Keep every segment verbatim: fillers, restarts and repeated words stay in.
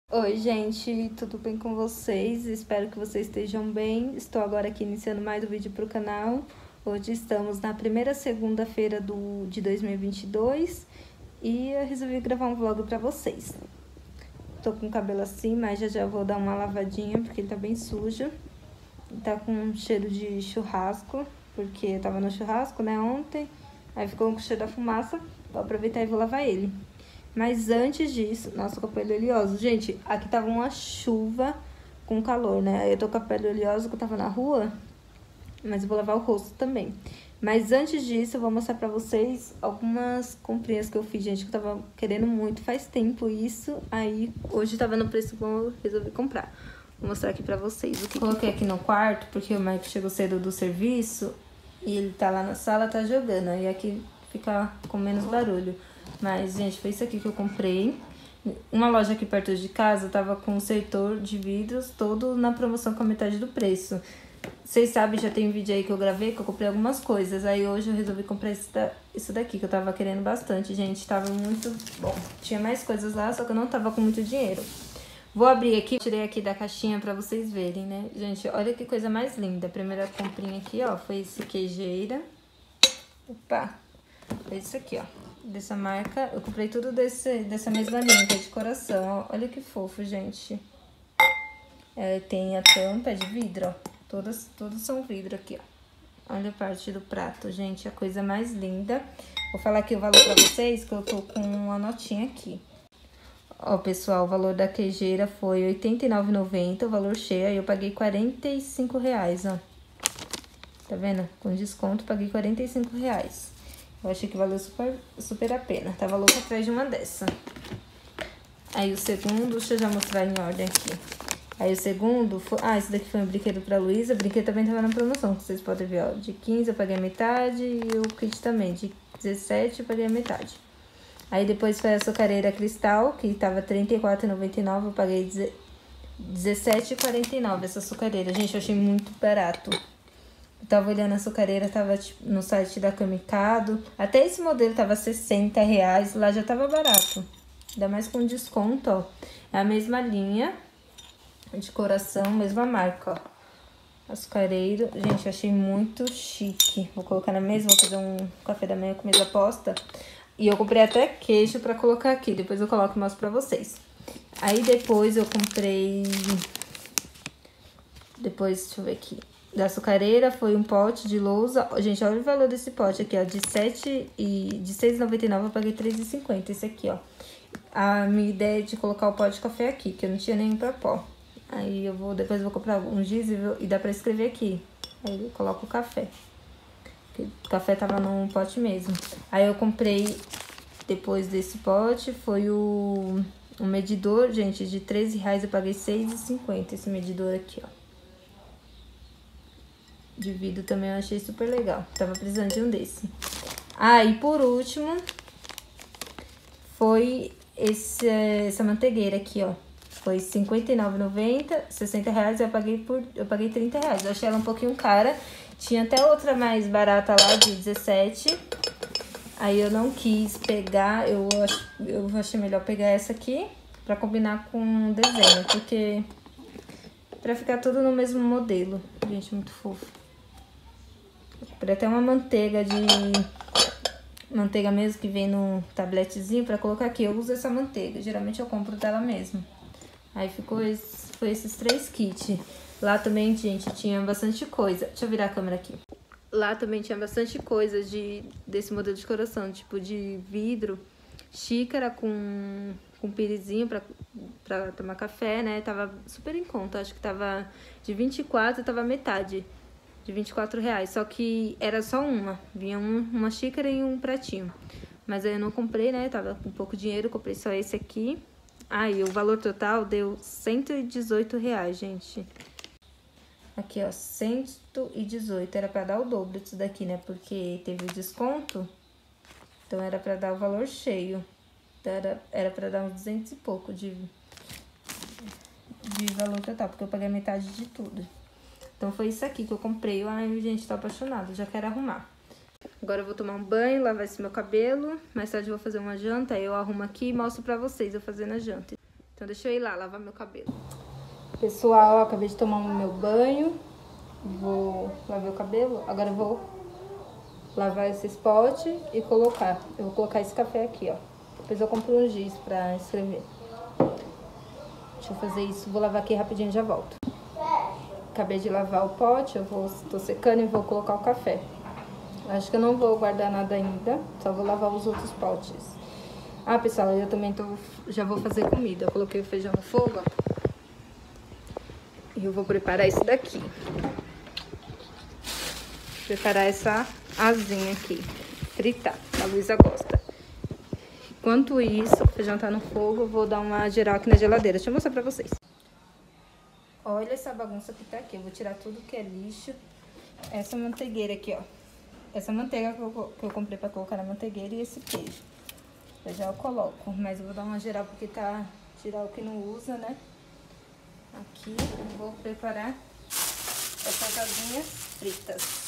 Oi, gente, tudo bem com vocês? Espero que vocês estejam bem. Estou agora aqui iniciando mais um vídeo para o canal. Hoje estamos na primeira segunda-feira do de dois mil e vinte e dois e eu resolvi gravar um vlog para vocês. Tô com o cabelo assim, mas já já vou dar uma lavadinha porque ele tá bem sujo. Tá com um cheiro de churrasco, porque eu tava no churrasco, né, ontem. Aí ficou com o cheiro da fumaça. Vou aproveitar e vou lavar ele. Mas antes disso, nossa, com a pele oleosa. Gente, aqui tava uma chuva com calor, né? Aí eu tô com a pele oleosa que eu tava na rua, mas eu vou lavar o rosto também. Mas antes disso, eu vou mostrar pra vocês algumas comprinhas que eu fiz, gente, que eu tava querendo muito faz tempo isso. Aí, hoje tava no preço bom, eu resolvi comprar. Vou mostrar aqui pra vocês o que coloquei aqui no quarto, porque o Mike chegou cedo do serviço e ele tá lá na sala, tá jogando. Aí aqui fica com menos barulho. Mas, gente, foi isso aqui que eu comprei. Uma loja aqui perto de casa tava com o setor de vidros todo na promoção com a metade do preço. Vocês sabem, já tem um vídeo aí que eu gravei, que eu comprei algumas coisas. Aí hoje eu resolvi comprar esse da, isso daqui, que eu tava querendo bastante, gente. Tava muito bom. Tinha mais coisas lá, só que eu não tava com muito dinheiro. Vou abrir aqui, tirei aqui da caixinha pra vocês verem, né? Gente, olha que coisa mais linda. A primeira comprinha aqui, ó, foi esse queijeira. Opa! Foi isso aqui, ó. Dessa marca. Eu comprei tudo desse, dessa mesma linha, que é de coração, ó. Olha que fofo, gente. É, tem a tampa de vidro, ó. Todas, todas são vidro aqui, ó. Olha a parte do prato, gente. A coisa mais linda. Vou falar aqui o valor pra vocês, que eu tô com uma notinha aqui. Ó, pessoal, o valor da queijeira foi oitenta e nove reais e noventa centavos, o valor cheio. Aí eu paguei quarenta e cinco reais, ó. Tá vendo? Com desconto, paguei quarenta e cinco reais. Eu achei que valeu super, super a pena. Tava louca atrás de uma dessa. Aí o segundo, deixa eu já mostrar em ordem aqui. Aí o segundo, foi, ah, esse daqui foi um brinquedo pra Luísa. O brinquedo também tava na promoção, que vocês podem ver, ó. De quinze eu paguei a metade e o kit também. De dezessete eu paguei a metade. Aí depois foi a açucareira cristal, que tava trinta e quatro reais e noventa e nove centavos. Eu paguei dezessete reais e quarenta e nove centavos essa açucareira. Gente, eu achei muito barato. Eu tava olhando a açucareira, tava tipo, no site da Camicado. Até esse modelo tava sessenta reais, lá já tava barato. Ainda mais com desconto, ó. É a mesma linha de coração, mesma marca, ó. Açucareiro. Gente, eu achei muito chique. Vou colocar na mesa, vou fazer um café da manhã com mesa posta. E eu comprei até queijo pra colocar aqui. Depois eu coloco e mostro pra vocês. Aí depois eu comprei... Depois, deixa eu ver aqui. Da açucareira foi um pote de lousa. Gente, olha o valor desse pote aqui, ó. De sete e de seis reais e noventa e nove centavos eu paguei três reais e cinquenta centavos. Esse aqui, ó. A minha ideia é de colocar o pó de café aqui, que eu não tinha nenhum pra pó. Aí eu vou, depois eu vou comprar um giz e, vou, e dá pra escrever aqui. Aí eu coloco o café. Porque o café tava num pote mesmo. Aí eu comprei, depois desse pote, foi o, o medidor, gente, de treze reais eu paguei seis reais e cinquenta centavos. Esse medidor aqui, ó. De vidro também eu achei super legal. Tava precisando de um desse. Ah, e por último, foi esse, essa manteigueira aqui, ó. Foi cinquenta e nove reais e noventa centavos, sessenta reais, eu paguei, por, eu paguei trinta reais. Eu achei ela um pouquinho cara. Tinha até outra mais barata lá, de dezessete. Aí eu não quis pegar, eu, eu achei melhor pegar essa aqui pra combinar com o desenho. Porque, pra ficar tudo no mesmo modelo. Gente, muito fofo. Comprei até uma manteiga de... Manteiga mesmo que vem no tabletezinho pra colocar aqui. Eu uso essa manteiga. Geralmente eu compro dela mesmo. Aí ficou esse, foi esses três kits. Lá também, gente, tinha bastante coisa. Deixa eu virar a câmera aqui. Lá também tinha bastante coisa de, desse modelo de coração. Tipo de vidro. Xícara com, com pirizinho pra, pra tomar café, né? Tava super em conta. Acho que tava de vinte e quatro, tava metade. De vinte e quatro reais, só que era só uma, vinha um, uma xícara e um pratinho. Mas aí eu não comprei, né, tava com pouco dinheiro, comprei só esse aqui. Aí, ah, o valor total deu cento e dezoito reais, gente. Aqui, ó, cento e dezoito, era pra dar o dobro disso daqui, né, porque teve o desconto. Então era pra dar o valor cheio. Então era, era pra dar uns duzentos e pouco de, de valor total, porque eu paguei a metade de tudo. Então foi isso aqui que eu comprei. Ai, gente, tô apaixonada, já quero arrumar. Agora eu vou tomar um banho, lavar esse meu cabelo. Mais tarde eu vou fazer uma janta, aí eu arrumo aqui e mostro pra vocês eu fazendo a janta. Então deixa eu ir lá lavar meu cabelo. Pessoal, acabei de tomar o meu banho. Vou lavar o cabelo. Agora eu vou lavar esse spot e colocar. Eu vou colocar esse café aqui, ó. Depois eu compro um giz pra escrever. Deixa eu fazer isso. Vou lavar aqui rapidinho e já volto. Acabei de lavar o pote. Eu vou, tô secando e vou colocar o café. Acho que eu não vou guardar nada ainda. Só vou lavar os outros potes. Ah, pessoal, eu também tô, já vou fazer comida. Eu coloquei o feijão no fogo, ó. E eu vou preparar isso daqui. Preparar essa asinha aqui. Fritar. A Luísa gosta. Enquanto isso, o feijão tá no fogo, eu vou dar uma geral aqui na geladeira. Deixa eu mostrar pra vocês. Olha essa bagunça que tá aqui. Eu vou tirar tudo que é lixo. Essa manteigueira aqui, ó. Essa manteiga que eu, que eu comprei pra colocar na manteigueira e esse queijo. Eu já eu coloco, mas eu vou dar uma geral porque tá... Tirar o que não usa, né? Aqui eu vou preparar essas asinhas fritas.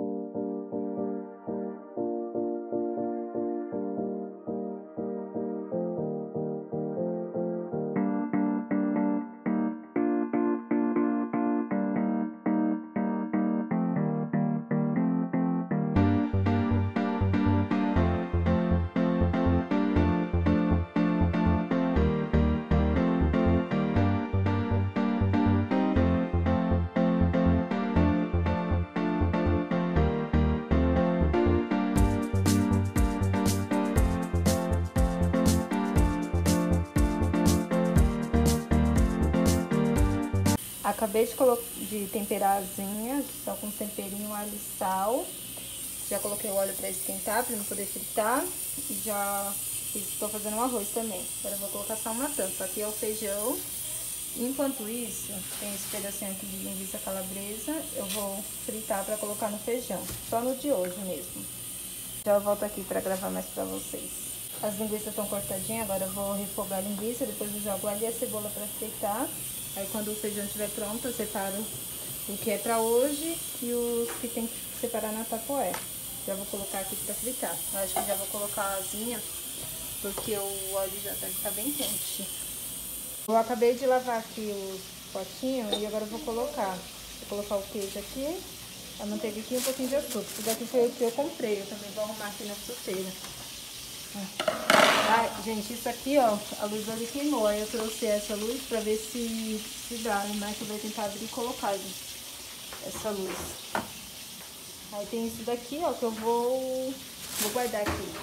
Acabei de, de temperar a asinha, só com temperinho, alho e sal. Já coloquei o óleo para esquentar, para não poder fritar. E já estou fazendo um arroz também. Agora eu vou colocar só uma tampa. Aqui é o feijão. Enquanto isso, tem esse pedacinho aqui de linguiça calabresa. Eu vou fritar para colocar no feijão. Só no de hoje mesmo. Já eu volto aqui para gravar mais para vocês. As linguiças estão cortadinhas, agora eu vou refogar a linguiça. Depois eu jogo ali a cebola para fritar. Aí quando o feijão estiver pronto, eu separo o que é pra hoje e os que tem que separar na tapoé. Já vou colocar aqui pra fritar. Eu acho que já vou colocar a asinha, porque o óleo já deve estar bem quente. Eu acabei de lavar aqui os potinhos e agora eu vou colocar. Vou colocar o queijo aqui, a manteiga aqui e um pouquinho de açúcar. Isso daqui foi o que eu comprei, eu também vou arrumar aqui na fruteira. Ai, gente, isso aqui, ó, a luz ali queimou. Aí eu trouxe essa luz pra ver se, se dá, mas eu vou tentar abrir e colocar essa luz. Aí tem isso daqui, ó, que eu vou, vou guardar aqui.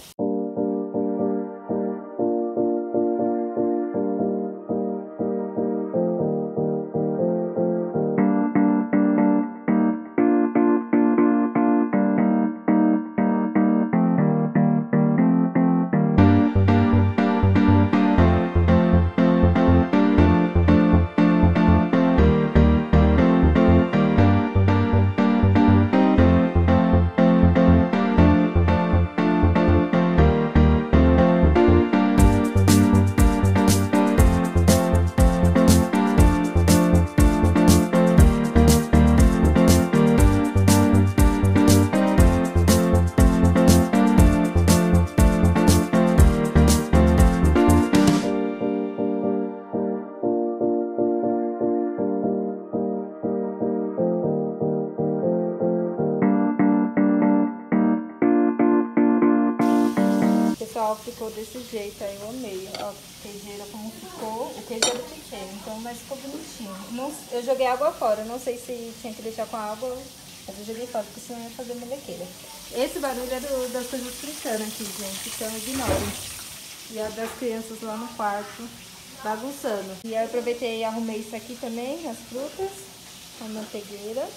Pessoal, ficou desse jeito aí, eu amei. Ó, queijeira como ficou. O queijo era pequeno, então, mas ficou bonitinho. Não, eu joguei água fora, não sei se tinha que deixar com água, mas eu joguei fora, porque senão ia fazer melequeira. Esse barulho é do, das coisas fritando aqui, gente, então ignorem. E a das crianças lá no quarto, bagunçando. E aí eu aproveitei e arrumei isso aqui também, as frutas, a manteigueira.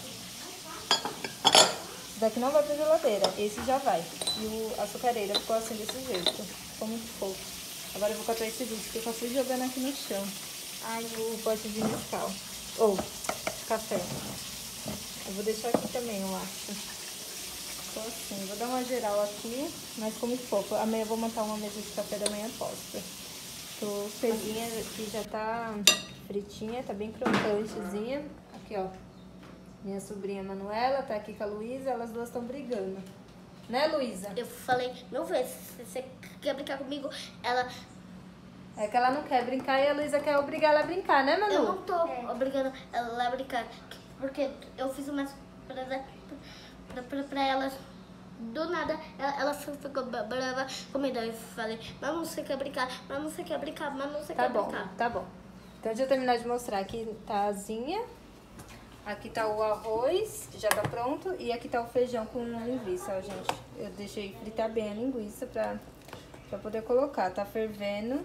Esse daqui não vai pra geladeira, esse já vai. E o açucareira ficou assim desse jeito, ficou muito fofo. Agora eu vou catar esse vídeo, porque eu só fui jogando aqui no chão. Ai, o pote de Nescau, ou café. Eu vou deixar aqui também, eu acho. Ficou assim, vou dar uma geral aqui, mas ficou muito fofo. Amanhã eu vou montar uma mesa de café da manhã posta. Tô felizinha aqui, já tá fritinha, tá bem crocantezinha. Aqui, ó. Minha sobrinha Manuela tá aqui com a Luísa, elas duas estão brigando. Né, Luísa? Eu falei, mil vezes, se você quer brincar comigo, ela... É que ela não quer brincar e a Luísa quer obrigar ela a brincar, né, Manu? Eu não tô é. obrigando ela a brincar, porque eu fiz uma surpresa pra, pra, pra elas. Do nada, ela, ela ficou brava comigo. Eu falei, mas não sei quer brincar, mas não sei quer brincar, mas não sei tá quer bom, brincar. Tá bom, então deixa eu terminar de mostrar. Aqui tá a asinha, aqui tá o arroz, que já tá pronto, e aqui tá o feijão com linguiça, ó, gente. Eu deixei fritar bem a linguiça pra, pra poder colocar. Tá fervendo.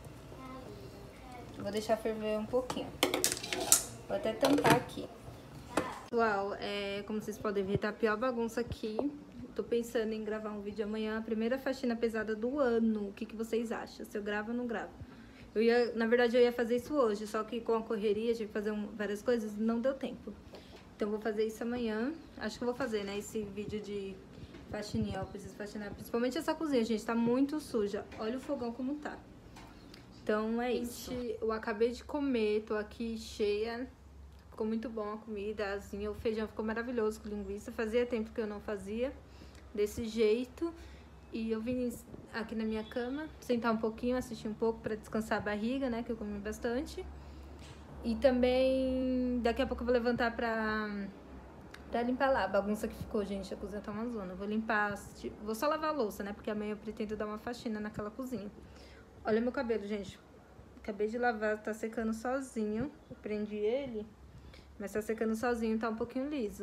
Vou deixar ferver um pouquinho. Vou até tampar aqui. Pessoal, é, como vocês podem ver, tá a pior bagunça aqui. Tô pensando em gravar um vídeo amanhã, a primeira faxina pesada do ano. O que, que vocês acham? Se eu gravo ou não gravo? Eu ia, na verdade, eu ia fazer isso hoje, só que com a correria, tive que fazer um, várias coisas, não deu tempo. Então, vou fazer isso amanhã. Acho que eu vou fazer, né, esse vídeo de faxininha, ó. Preciso faxinar, principalmente essa cozinha, gente, tá muito suja. Olha o fogão como tá. Então, é isso. Eu acabei de comer, tô aqui cheia. Ficou muito bom a comida, a asinha, o feijão ficou maravilhoso com linguiça. Fazia tempo que eu não fazia desse jeito. E eu vim aqui na minha cama, sentar um pouquinho, assistir um pouco pra descansar a barriga, né, que eu comi bastante. E também, daqui a pouco eu vou levantar pra, pra limpar lá a bagunça que ficou, gente. A cozinha tá uma zona. Eu vou limpar, vou só lavar a louça, né, porque amanhã eu pretendo dar uma faxina naquela cozinha. Olha meu cabelo, gente. Acabei de lavar, tá secando sozinho. Eu prendi ele, mas tá secando sozinho, tá um pouquinho liso.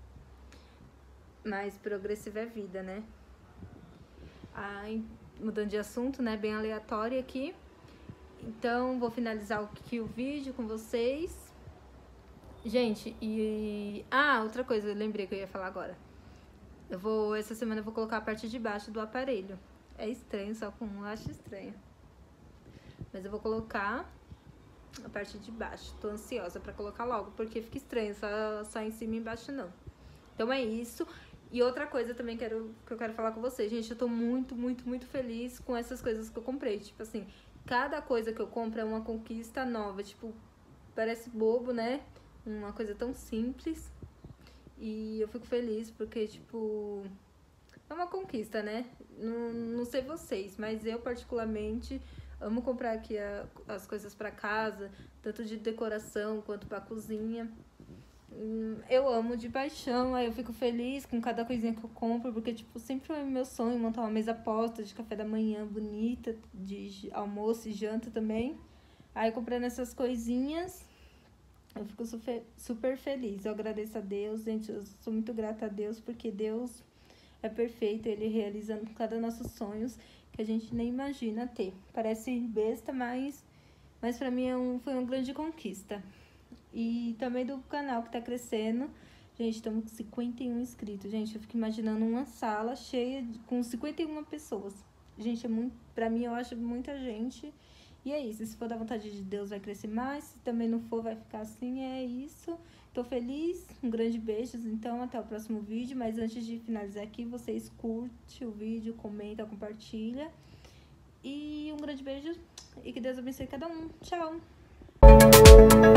Mas progressiva é vida, né? Aí, mudando de assunto, né? Bem aleatório aqui. Então, vou finalizar aqui o vídeo com vocês. Gente, e... Ah, outra coisa, eu lembrei que eu ia falar agora. Eu vou... Essa semana eu vou colocar a parte de baixo do aparelho. É estranho, só com um eu acho estranho. Mas eu vou colocar a parte de baixo. Tô ansiosa pra colocar logo, porque fica estranho, só, só em cima e embaixo não. Então é isso. E outra coisa também quero, que eu quero falar com vocês. Gente, eu tô muito, muito, muito feliz com essas coisas que eu comprei. Tipo assim, cada coisa que eu compro é uma conquista nova. Tipo, parece bobo, né? Uma coisa tão simples. E eu fico feliz porque, tipo... É uma conquista, né? Não, não sei vocês, mas eu particularmente... Amo comprar aqui a, as coisas pra casa, tanto de decoração quanto pra cozinha. Eu amo de paixão, aí eu fico feliz com cada coisinha que eu compro, porque, tipo, sempre foi meu sonho montar uma mesa posta de café da manhã bonita, de almoço e janta também. Aí, comprando essas coisinhas, eu fico super, super feliz. Eu agradeço a Deus, gente, eu sou muito grata a Deus, porque Deus é perfeito, Ele realiza cada nossos sonhos, que a gente nem imagina ter. Parece besta, mas, mas pra mim é um, foi uma grande conquista. E também do canal que tá crescendo. Gente, estamos com cinquenta e um inscritos. Gente, eu fico imaginando uma sala cheia de, com cinquenta e uma pessoas. Gente, é muito, pra mim eu acho muita gente. E é isso, se for da vontade de Deus vai crescer mais, se também não for vai ficar assim, é isso. Tô feliz, um grande beijo, então até o próximo vídeo. Mas antes de finalizar aqui, vocês curtem o vídeo, comenta, compartilha. E um grande beijo e que Deus abençoe cada um. Tchau!